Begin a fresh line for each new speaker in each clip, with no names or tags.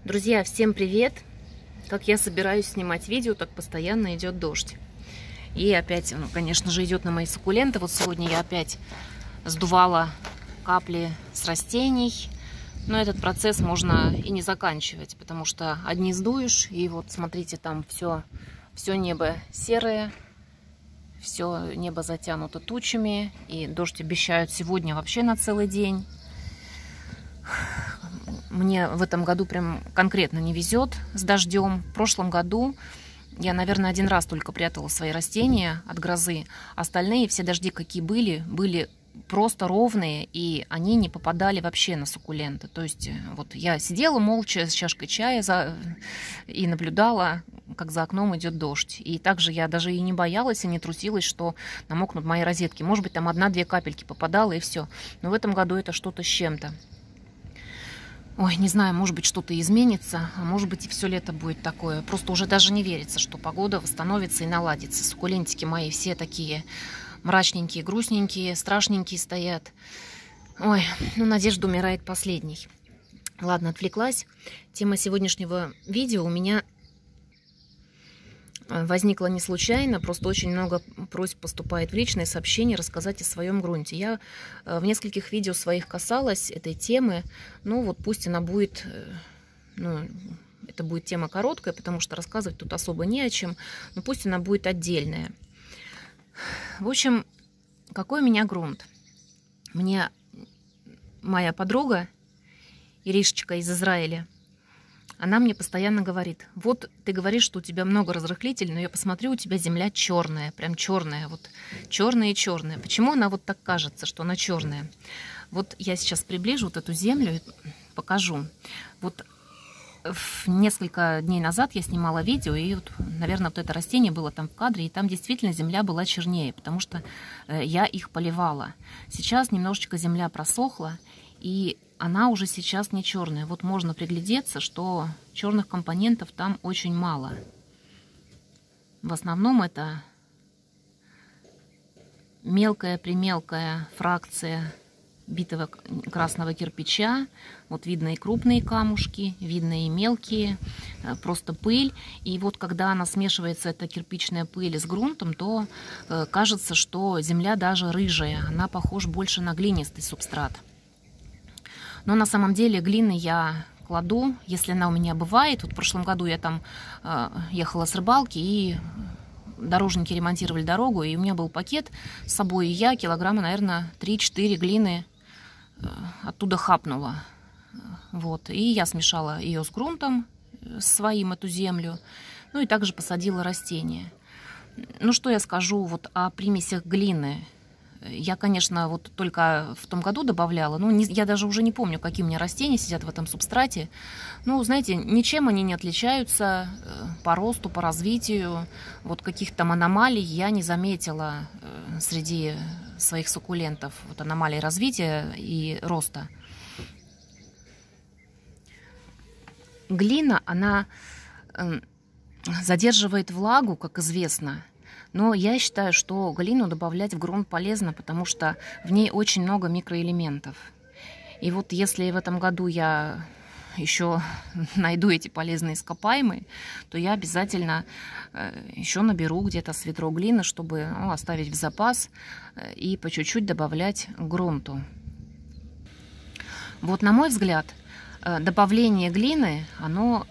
Друзья, всем привет! Как я собираюсь снимать видео, так постоянно идет дождь. И опять, конечно же, идет на мои суккуленты. Вот сегодня я опять сдувала капли с растений. Но этот процесс можно и не заканчивать, потому что одни сдуешь, и вот смотрите, там все небо серое, все небо затянуто тучами, и дождь обещают сегодня вообще на целый день. Мне в этом году прям конкретно не везет с дождем. В прошлом году я, наверное, один раз только прятала свои растения от грозы. Остальные все дожди, какие были просто ровные, и они не попадали вообще на суккуленты. То есть вот я сидела молча с чашкой чая и наблюдала, как за окном идет дождь. И также я даже и не боялась, и не трусилась, что намокнут мои розетки. Может быть, там одна-две капельки попадало, и все. Но в этом году это что-то с чем-то. Ой, не знаю, может быть, что-то изменится, а может быть, и все лето будет такое. Просто уже даже не верится, что погода восстановится и наладится. Суккулентики мои все такие мрачненькие, грустненькие, страшненькие стоят. Ой, ну, надежда умирает последней. Ладно, отвлеклась. Тема сегодняшнего видео у меня возникла не случайно, просто очень много просьб поступает в личные сообщения рассказать о своем грунте. Я в нескольких видео своих касалась этой темы, ну вот пусть она будет, это будет тема короткая, потому что рассказывать тут особо не о чем, но пусть она будет отдельная. В общем, какой у меня грунт? Мне моя подруга Иришечка из Израиля, она мне постоянно говорит: вот ты говоришь, что у тебя много разрыхлителей, но я посмотрю, у тебя земля черная, прям черная, вот черная и черная. Почему она вот так кажется, что она черная? Вот я сейчас приближу вот эту землю и покажу. Вот несколько дней назад я снимала видео, и вот, наверное, вот это растение было там в кадре, и там действительно земля была чернее, потому что я их поливала. Сейчас немножечко земля просохла, и она уже сейчас не черная. Вот можно приглядеться, что черных компонентов там очень мало. В основном это мелкая-примелкая фракция битого красного кирпича. Вот видно и крупные камушки, видно и мелкие, просто пыль. И вот когда она смешивается, эта кирпичная пыль, с грунтом, то кажется, что земля даже рыжая. Она похожа больше на глинистый субстрат. Но на самом деле глины я кладу, если она у меня бывает. Вот в прошлом году я там ехала с рыбалки, и дорожники ремонтировали дорогу, и у меня был пакет с собой, и я килограмма, наверное, 3-4 глины оттуда хапнула. Вот. И я смешала ее с грунтом своим, эту землю, ну и также посадила растения. Ну что я скажу вот о примесях глины? Я, конечно, вот только в том году добавляла, я даже уже не помню, какие у меня растения сидят в этом субстрате. Ну, знаете, ничем они не отличаются по росту, по развитию. Вот каких-то аномалий я не заметила среди своих суккулентов. Вот аномалий развития и роста. Глина, она задерживает влагу, как известно. Но я считаю, что глину добавлять в грунт полезно, потому что в ней очень много микроэлементов. И вот если в этом году я еще найду эти полезные ископаемые, то я обязательно еще наберу где-то с ведро глины, чтобы оставить в запас и по чуть-чуть добавлять к грунту. Вот на мой взгляд, добавление глины, оно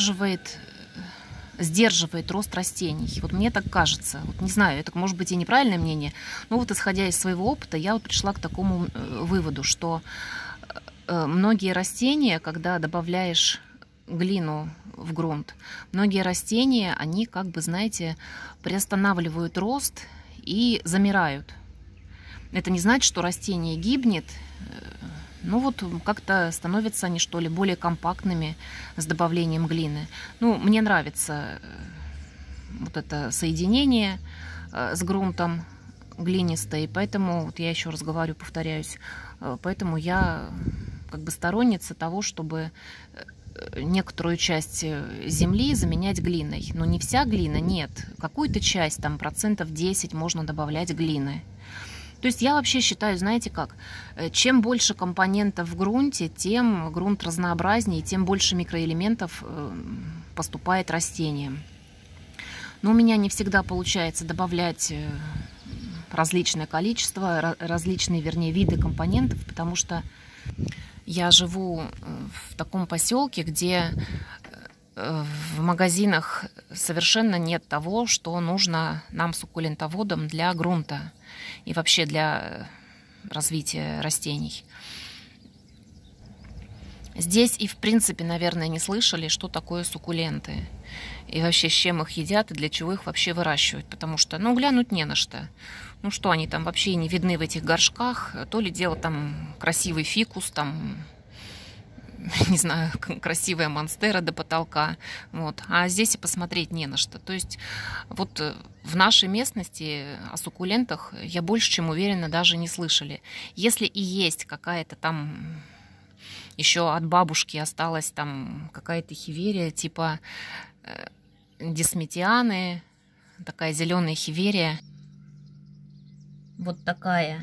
сдерживает рост растений. Вот мне так кажется. Вот не знаю, это может быть и неправильное мнение, но вот исходя из своего опыта, я вот пришла к такому выводу, что многие растения, когда добавляешь глину в грунт, многие растения, они как бы, знаете, приостанавливают рост и замирают. Это не значит, что растение гибнет. Ну вот как-то становятся они, что ли, более компактными с добавлением глины. Ну, мне нравится вот это соединение с грунтом глинистой, поэтому, вот я еще раз говорю, повторяюсь, поэтому я как бы сторонница того, чтобы некоторую часть земли заменять глиной. Но не вся глина, нет. Какую-то часть, там процентов 10 можно добавлять глины. То есть я вообще считаю, знаете как, чем больше компонентов в грунте, тем грунт разнообразнее, тем больше микроэлементов поступает растениям. Но у меня не всегда получается добавлять различное количество, различные, вернее, виды компонентов, потому что я живу в таком поселке, где в магазинах совершенно нет того, что нужно нам, суккулентоводам, для грунта и вообще для развития растений. Здесь и в принципе, наверное, не слышали, что такое суккуленты. И вообще, с чем их едят и для чего их вообще выращивают. Потому что, ну, глянуть не на что. Ну, что они там вообще не видны в этих горшках. То ли дело там красивый фикус, там, не знаю, красивая монстера до потолка. Вот. А здесь и посмотреть не на что. То есть вот в нашей местности о суккулентах, я больше чем уверена, даже не слышали. Если и есть какая-то там еще от бабушки осталась там какая-то хиверия типа дисметианы, такая зеленая хиверия. Вот такая.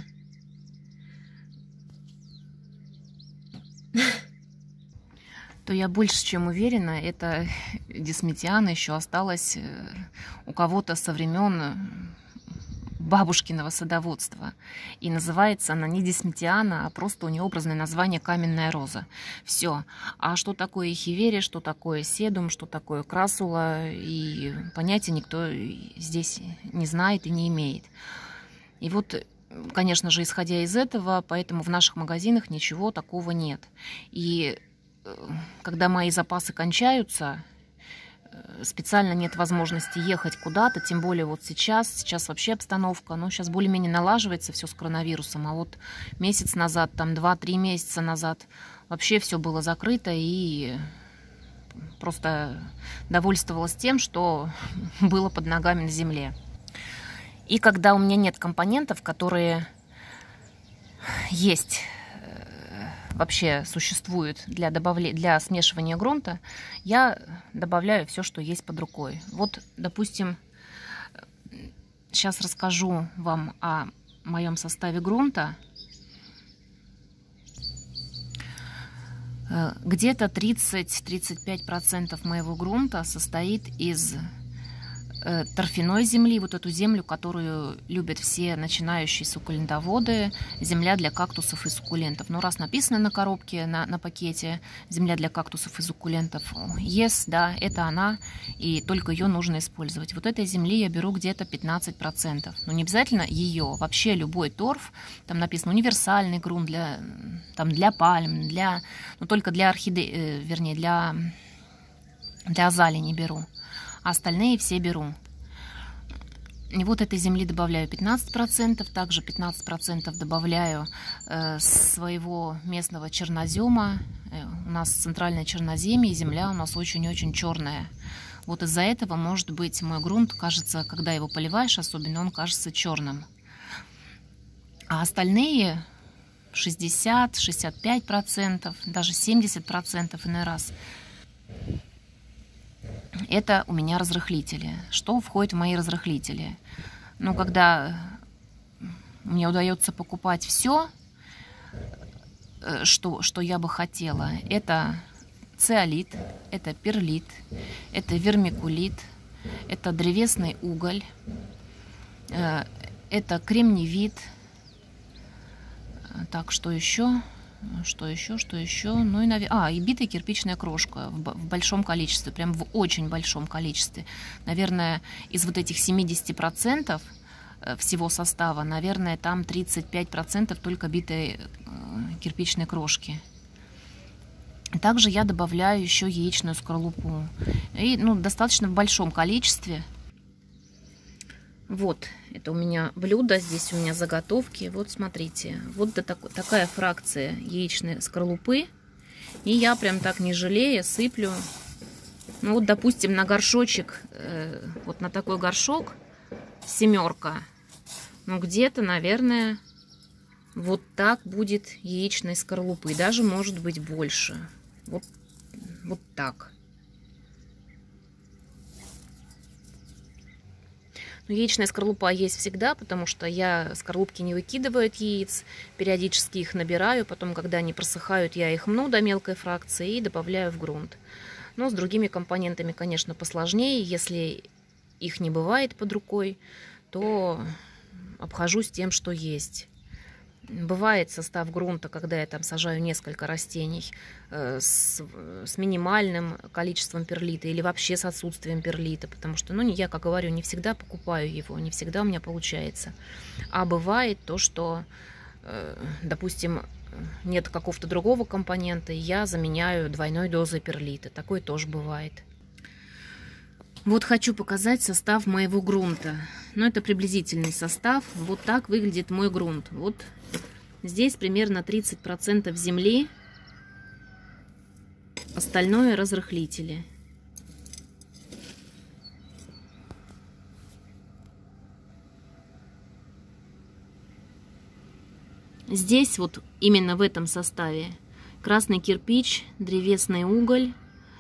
То я больше чем уверена, эта дисметиана еще осталась у кого-то со времен бабушкиного садоводства. И называется она не дисметиана, а просто у нее образное название каменная роза. Все. А что такое хиверия, что такое седум, что такое красула, и понятия никто здесь не знает и не имеет. И вот, конечно же, исходя из этого, поэтому в наших магазинах ничего такого нет. И когда мои запасы кончаются, специально нет возможности ехать куда-то, тем более вот сейчас вообще обстановка, ну, сейчас более-менее налаживается все с коронавирусом, а вот месяц назад, там 2-3 месяца назад вообще все было закрыто, и просто довольствовалась тем, что было под ногами на земле. И когда у меня нет компонентов, которые есть, вообще существует для смешивания грунта, я добавляю все, что есть под рукой. Вот, допустим, сейчас расскажу вам о моем составе грунта. Где-то 30-35% моего грунта состоит из торфяной земли, вот эту землю, которую любят все начинающие суккулентоводы, земля для кактусов и суккулентов. Но раз написано на коробке, на пакете, земля для кактусов и суккулентов, yes, да, это она, и только ее нужно использовать. Вот этой земли я беру где-то 15%. Но не обязательно ее, вообще любой торф, там написано универсальный грунт для пальм, но только для орхидей, вернее, для азалий не беру. А остальные все беру. И вот этой земли добавляю 15%, также 15% добавляю своего местного чернозема. У нас центральное черноземье, и земля у нас очень-очень черная. Вот из-за этого, может быть, мой грунт кажется, когда его поливаешь особенно, он кажется черным. А остальные 60-65%, даже 70% иной раз – это у меня разрыхлители. Что входит в мои разрыхлители? Ну, когда мне удается покупать все, что я бы хотела, это циолит, это перлит, это вермикулит, это древесный уголь, это кремниевит. Так, что еще? Что еще? Ну и, и битая кирпичная крошка в большом количестве, прям в очень большом количестве. Наверное, из вот этих 70% всего состава, наверное, там 35% только битой кирпичной крошки. Также я добавляю еще яичную скорлупу. И, достаточно в большом количестве. Вот, это у меня блюдо, здесь у меня заготовки. Вот смотрите, вот такая фракция яичной скорлупы. И я прям так не жалея сыплю. Ну вот, допустим, на горшочек, вот на такой горшок, 7, ну где-то, наверное, вот так будет яичной скорлупы. Даже может быть больше. Вот так. Но яичная скорлупа есть всегда, потому что я скорлупки не выкидываю от яиц, периодически их набираю, потом, когда они просыхают, я их мну до мелкой фракции и добавляю в грунт. Но с другими компонентами, конечно, посложнее. Если их не бывает под рукой, то обхожусь тем, что есть. Бывает состав грунта, когда я там сажаю несколько растений с минимальным количеством перлита или вообще с отсутствием перлита, потому что, ну, я, как говорю, не всегда покупаю его, не всегда у меня получается. А бывает то, что, допустим, нет какого-то другого компонента, и я заменяю двойной дозой перлита. Такое тоже бывает. Вот хочу показать состав моего грунта. Но это приблизительный состав. Вот так выглядит мой грунт. Вот здесь примерно 30% земли. Остальное разрыхлители. Здесь вот именно в этом составе красный кирпич, древесный уголь,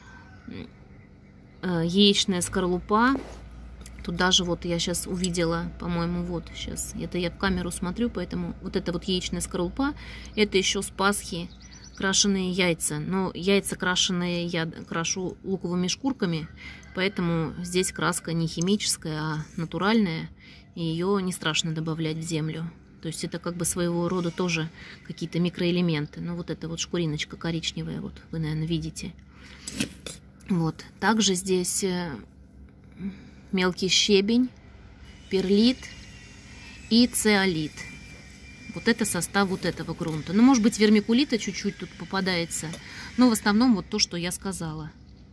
яичная скорлупа. Тут даже вот я сейчас увидела, по-моему, вот сейчас, это я в камеру смотрю, поэтому вот это вот яичная скорлупа, это еще с Пасхи крашеные яйца. Но яйца крашеные я крашу луковыми шкурками, поэтому здесь краска не химическая, а натуральная, и ее не страшно добавлять в землю. То есть это как бы своего рода тоже какие-то микроэлементы. Ну вот эта вот шкуриночка коричневая, вот вы, наверное, видите. Вот, также здесь мелкий щебень, перлит и циолит. Вот это состав вот этого грунта. Ну, может быть, вермикулита чуть-чуть тут попадается, но в основном вот то, что я сказала.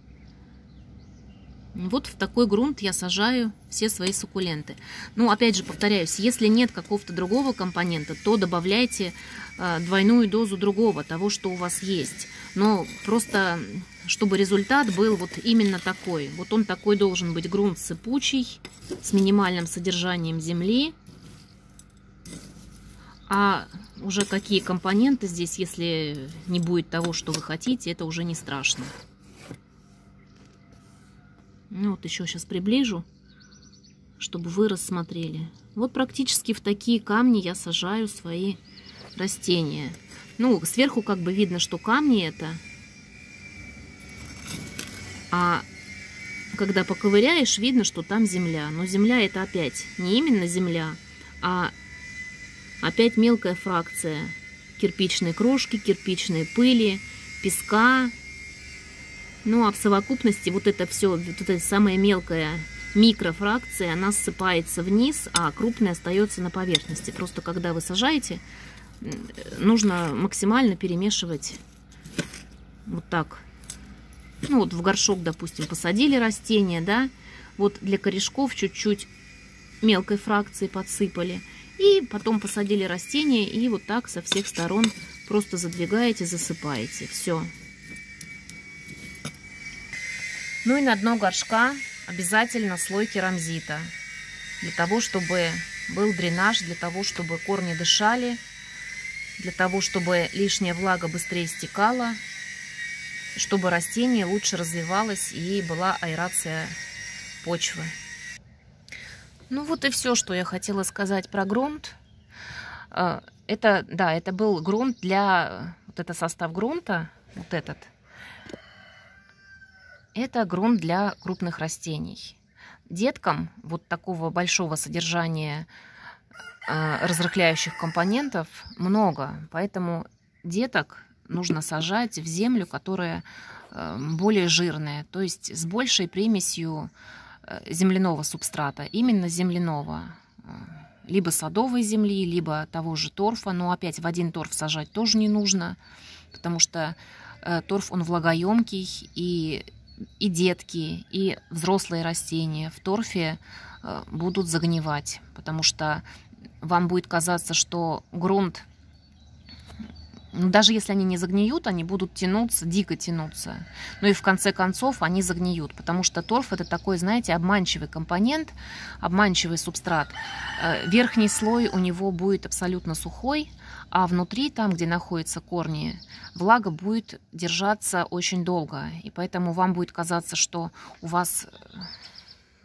Вот в такой грунт я сажаю все свои суккуленты. Ну, опять же, повторяюсь, если нет какого-то другого компонента, то добавляйте двойную дозу другого, того, что у вас есть. Но просто, чтобы результат был вот именно такой. Вот он такой должен быть: грунт сыпучий, с минимальным содержанием земли. А уже какие компоненты здесь, если не будет того, что вы хотите, это уже не страшно. Ну, вот еще сейчас приближу, чтобы вы рассмотрели. Вот практически в такие камни я сажаю свои растения. Ну, сверху как бы видно, что камни это. А когда поковыряешь, видно, что там земля. Но земля это опять не именно земля, а опять мелкая фракция кирпичной крошки, кирпичной пыли, песка. Ну, а в совокупности вот это все, вот эта самая мелкая микрофракция, она ссыпается вниз, а крупная остается на поверхности. Просто когда вы сажаете, нужно максимально перемешивать вот так. Ну, вот в горшок, допустим, посадили растение, да, вот для корешков чуть-чуть мелкой фракции подсыпали, и потом посадили растение, и вот так со всех сторон просто задвигаете, засыпаете. Все. Ну и на дно горшка обязательно слой керамзита, для того, чтобы был дренаж, для того, чтобы корни дышали, для того, чтобы лишняя влага быстрее стекала, чтобы растение лучше развивалось и была аэрация почвы. Ну вот и все, что я хотела сказать про грунт. Это, да, это был грунт для... Вот это состав грунта, вот этот. Это грунт для крупных растений. Деткам вот такого большого содержания разрыхляющих компонентов много, поэтому деток нужно сажать в землю, которая более жирная, то есть с большей примесью земляного субстрата, именно земляного, либо садовой земли, либо того же торфа. Но опять в один торф сажать тоже не нужно, потому что торф, он влагоемкий, и детки, и взрослые растения в торфе будут загнивать, потому что вам будет казаться, что грунт, даже если они не загниют, они будут тянуться, дико тянуться. Ну и в конце концов они загниют, потому что торф это такой, знаете, обманчивый компонент, обманчивый субстрат. Верхний слой у него будет абсолютно сухой, а внутри, там, где находятся корни, влага будет держаться очень долго. И поэтому вам будет казаться, что у вас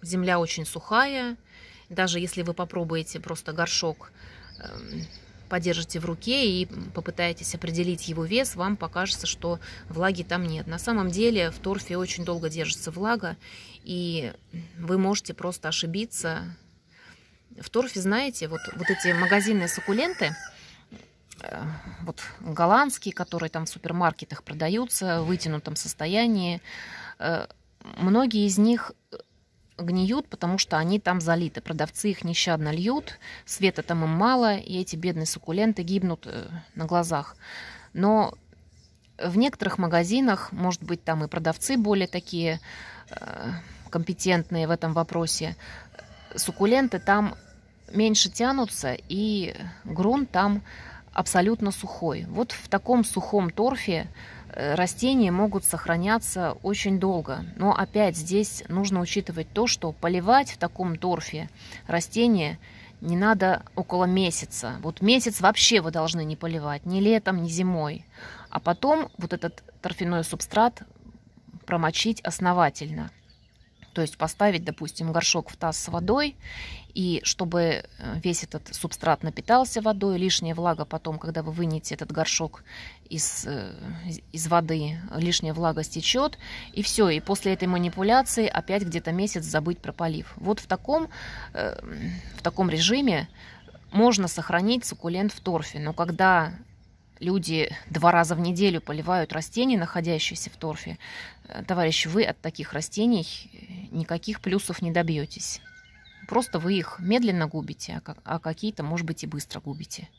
земля очень сухая. Даже если вы попробуете просто горшок, подержите в руке и попытаетесь определить его вес, вам покажется, что влаги там нет. На самом деле в торфе очень долго держится влага, и вы можете просто ошибиться. В торфе, знаете, вот эти магазинные суккуленты, вот голландские, которые там в супермаркетах продаются в вытянутом состоянии, многие из них гниют, потому что они там залиты. Продавцы их нещадно льют, света там им мало, и эти бедные суккуленты гибнут на глазах. Но в некоторых магазинах, может быть, там и продавцы более такие компетентные в этом вопросе, суккуленты там меньше тянутся, и грунт там абсолютно сухой. Вот в таком сухом торфе растения могут сохраняться очень долго. Но опять здесь нужно учитывать то, что поливать в таком торфе растения не надо около месяца. Вот месяц вообще вы должны не поливать, ни летом, ни зимой. А потом вот этот торфяной субстрат промочить основательно. То есть поставить, допустим, горшок в таз с водой, и чтобы весь этот субстрат напитался водой, лишняя влага потом, когда вы вынете этот горшок из воды, лишняя влага стечет, и все. И после этой манипуляции опять где-то месяц забыть про полив. Вот в таком режиме можно сохранить суккулент в торфе. Но когда люди 2 раза в неделю поливают растения, находящиеся в торфе, товарищи, вы от таких растений никаких плюсов не добьетесь. Просто вы их медленно губите, а какие-то, может быть, и быстро губите.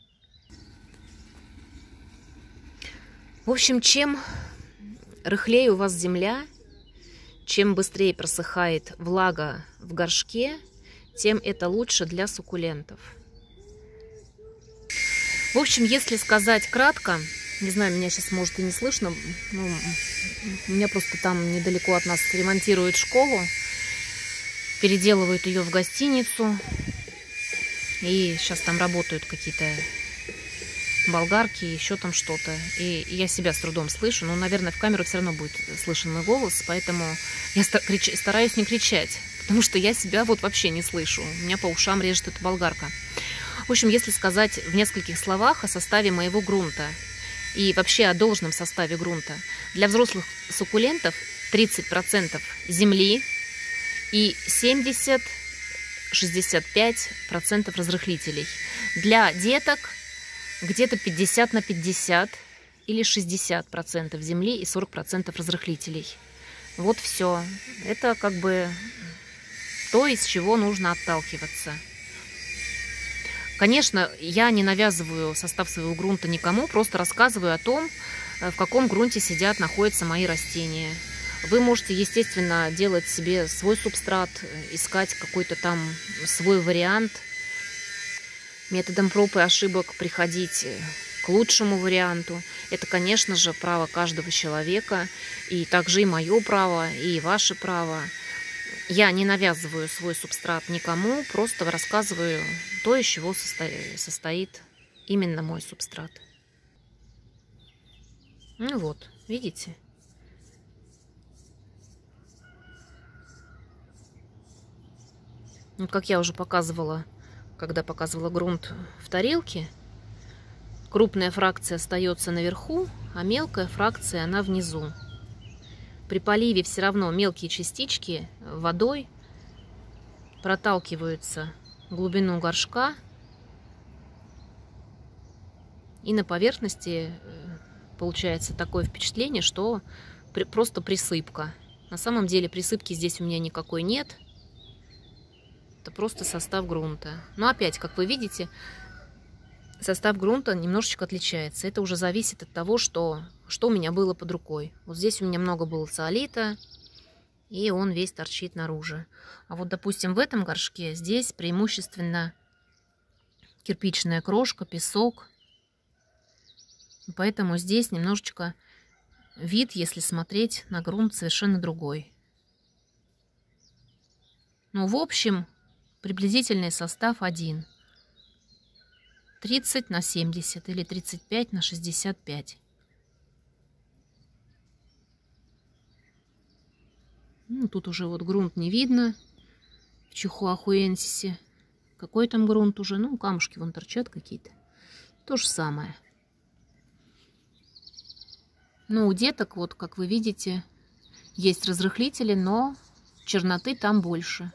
В общем, чем рыхлее у вас земля, чем быстрее просыхает влага в горшке, тем это лучше для суккулентов. В общем, если сказать кратко, не знаю, меня сейчас, может, и не слышно, ну, у меня просто там недалеко от нас ремонтируют школу, переделывают ее в гостиницу, и сейчас там работают какие-то болгарки, еще там что-то, и я себя с трудом слышу, но, наверное, в камеру все равно будет слышен мой голос, поэтому я стараюсь не кричать, потому что я себя вот вообще не слышу, у меня по ушам режет эта болгарка. В общем, если сказать в нескольких словах о составе моего грунта и вообще о должном составе грунта, для взрослых суккулентов 30% земли и 70-65% разрыхлителей. Для деток где-то 50 на 50 или 60% земли и 40% разрыхлителей. Вот все. Это как бы то, из чего нужно отталкиваться. Конечно, я не навязываю состав своего грунта никому, просто рассказываю о том, в каком грунте находятся мои растения. Вы можете, естественно, делать себе свой субстрат, искать какой-то там свой вариант, методом проб и ошибок приходить к лучшему варианту. Это, конечно же, право каждого человека, и также и мое право, и ваше право. Я не навязываю свой субстрат никому, просто рассказываю то, из чего состоит именно мой субстрат. Ну вот, видите? Ну, как я уже показывала, когда показывала грунт в тарелке, крупная фракция остается наверху, а мелкая фракция, она внизу. При поливе все равно мелкие частички водой проталкиваются в глубину горшка, и на поверхности получается такое впечатление, что просто присыпка. На самом деле присыпки здесь у меня никакой нет. Это просто состав грунта. Но опять, как вы видите, состав грунта немножечко отличается. Это уже зависит от того, что у меня было под рукой. Вот здесь у меня много было циолита, и он весь торчит наружу. А вот, допустим, в этом горшке здесь преимущественно кирпичная крошка, песок. Поэтому здесь немножечко вид, если смотреть на грунт, совершенно другой. Но в общем приблизительный состав один. 30 на 70 или 35 на 65. Ну, тут уже вот грунт не видно. в чихуахуэнсисе. Какой там грунт уже? Ну, камушки вон торчат какие-то. То же самое. Ну, у деток, вот, как вы видите, есть разрыхлители, но черноты там больше.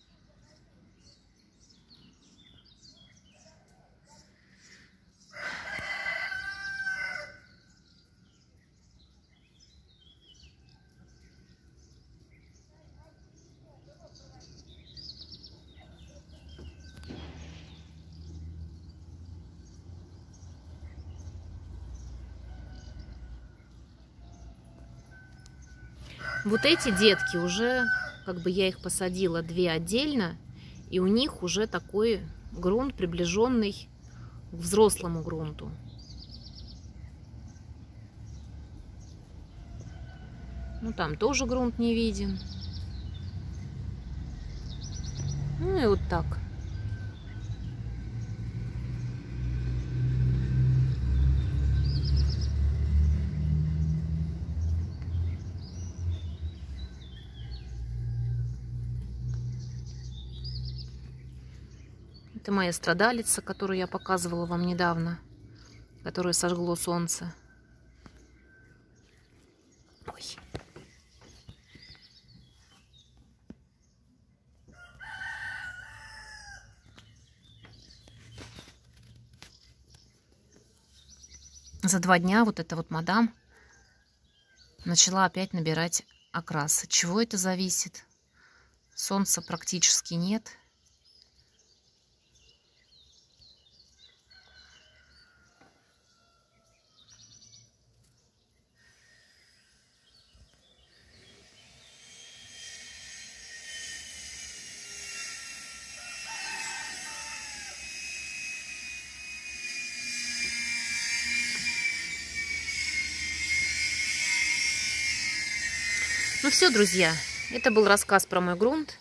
Вот эти детки уже, как бы я их посадила две отдельно, и у них уже такой грунт, приближенный к взрослому грунту. Ну, там тоже грунт не виден. Ну и вот так. Это моя страдалица, которую я показывала вам недавно, которую сожгло солнце. Ой. За 2 дня вот эта вот мадам начала опять набирать окрас. От чего это зависит? Солнца практически нет. Ну все, друзья, это был рассказ про мой грунт.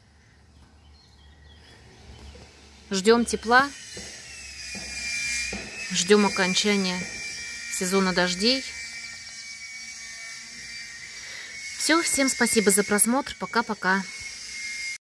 Ждем тепла, ждем окончания сезона дождей. Все, всем спасибо за просмотр, пока-пока.